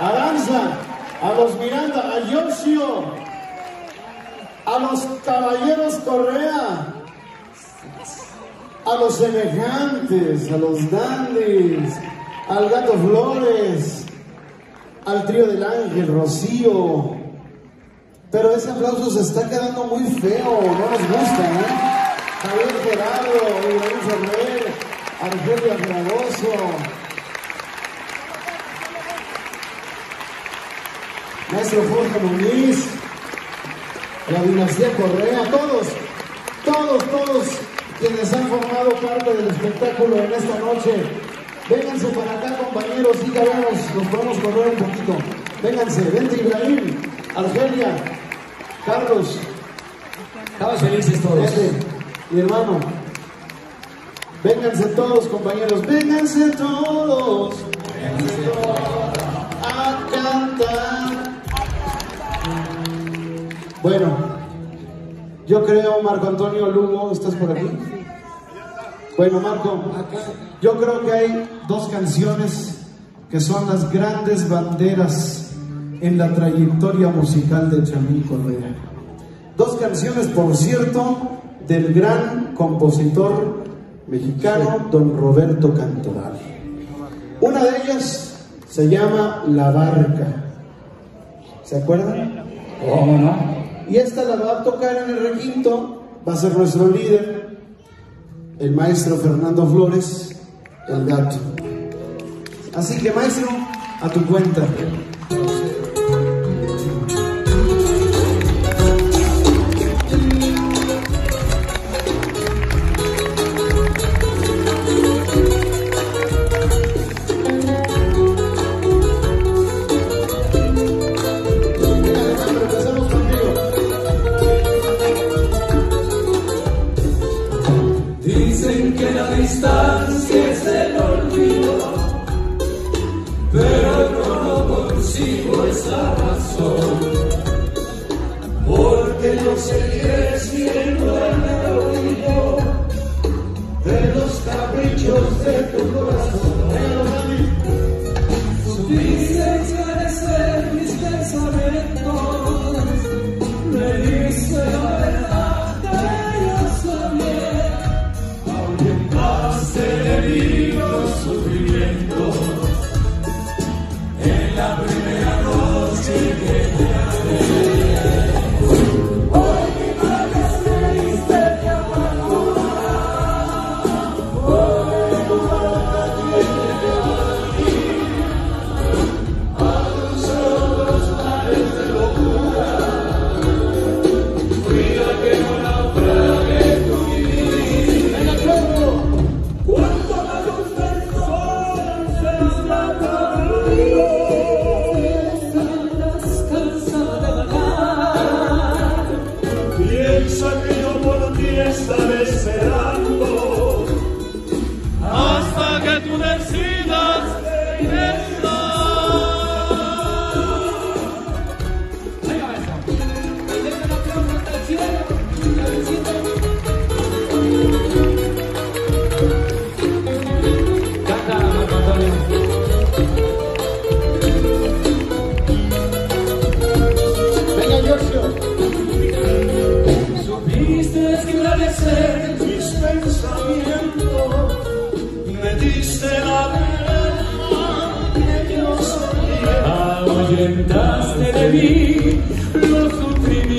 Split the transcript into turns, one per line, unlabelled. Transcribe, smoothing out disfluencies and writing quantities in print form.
Aranza, a los Miranda, a Yoshio, a los Caballeros Correa, a los Semejantes, a los Dandys, al Gato Flores, al Trío del Ángel, Rocío. Pero ese aplauso se está quedando muy feo, no nos gusta, ¿eh? Javier Gerardo, Ibrahim Ferrer, Argelia Fragoso, Maestro Jorge Muniz, la dinastía Correa, todos quienes han formado parte del espectáculo en esta noche. Vénganse para acá, compañeros, y ya vemos, nos podemos correr un poquito. Vénganse, vente Ibrahim, Argelia, Carlos.
Estamos felices todos.
Vente, mi hermano. Vénganse todos, compañeros, vénganse todos a cantar. Bueno, yo creo, Marco Antonio Lugo, ¿estás por aquí? Bueno, Marco, yo creo que hay dos canciones que son las grandes banderas en la trayectoria musical de Chamín Correa. Dos canciones, por cierto, del gran compositor mexicano, don Roberto Cantoral. Una de ellas se llama La Barca. ¿Se acuerdan?
¿Cómo no?
Y esta la va a tocar en el requinto, va a ser nuestro líder, el maestro Fernando Flores, el Gato. Así que, maestro, a tu cuenta.
Dicen que la distancia es el olvido, pero yo no consigo esa razón, porque yo seguiré siendo el melodillo de los caprichos de tu corazón. Supiste esclarecer mis pensamientos, me diste la verdad que yo sabía. De vivos sufrimientos en la primera noche que te amé. Hoy mi madre se diste de amargura, hoy tu boca tiene a tus ojos mares de locura. Cuida que no naufrague tu vida. En el pueblo. Cuando la luz del sol se apaga, estarás cansada de vagar. Piensa que yo por ti estaré esperando hasta que tú decidas regresar. Venga, maestro, denle una aplauso hasta el cielo,
Venga, Yoshio.
supiste esclarecer mis pensamientos, me diste la verdad que yo sabía, ahuyentaste de mí los sufrimientos.